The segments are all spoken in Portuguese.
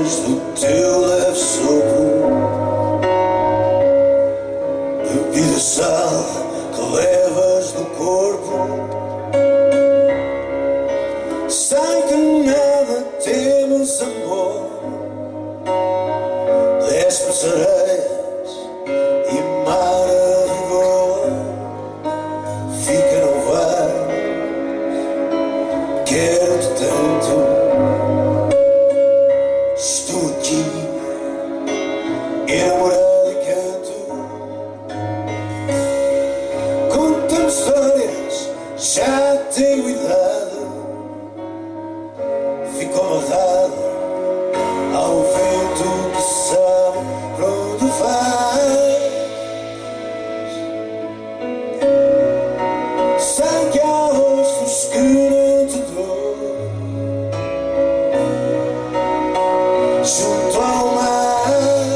sais do teu leve sopro, bebida sal que levas no corpo. Sei que nada temos, amor, desce areias e mar a rigor. Fica, não vais, quero-te tanto. Estou aqui, enamorado e canto. Conta-me histórias, já tenho idade. Fico amarrado ao vento que sabe para onde vai. Sei que há rostos que não te dou junto ao mar.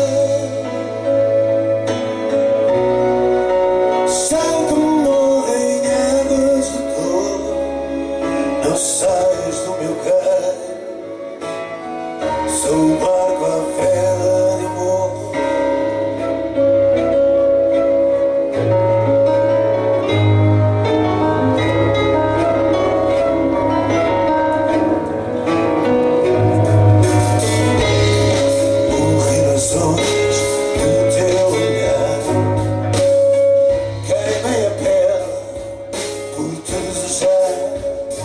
Sei que morrem águas de dor. Não saias do meu cais. Sou o barco à vela de amor. Morri nas ondas do teu olhar. Queimei a pele por te desejar.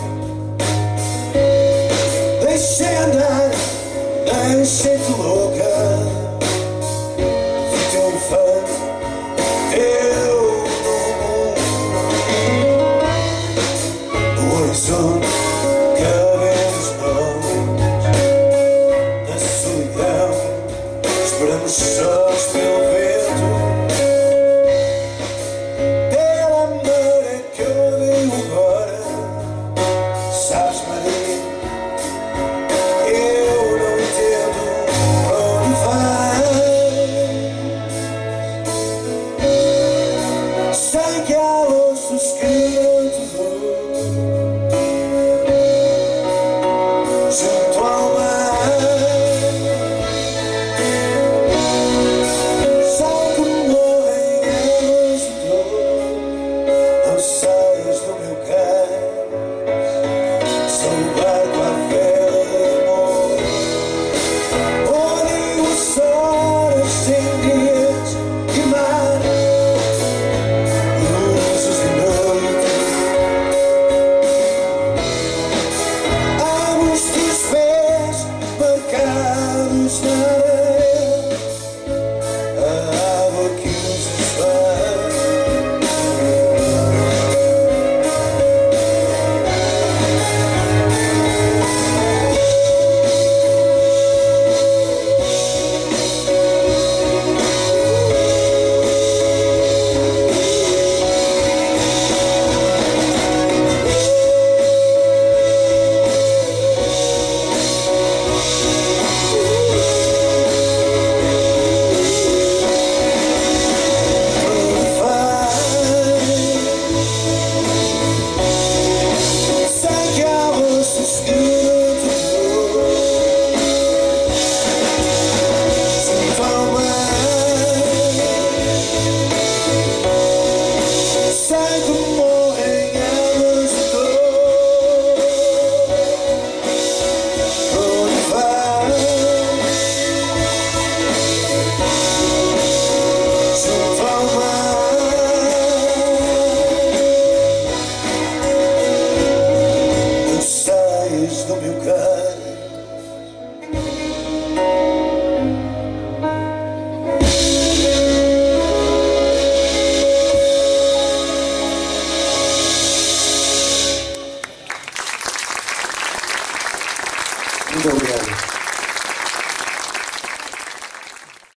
Deixei andar, deixei-te louca. Vi teu infame, teu novo mundo. No horizonte cabemos nós. Na solidão esperamos sós pelo vento. Pela maré que eu odeio agora. Sabes, Maria, eu não entendo para onde vais. Sei que há ossos que não te dou junto ao mar. Sei que morrem águas de dor. Não saias do meu cais. Sou o barco à vela de amor. Olhem as horas sem dias e mar. Luzes de noite. Amo os teus pés marcados na areia.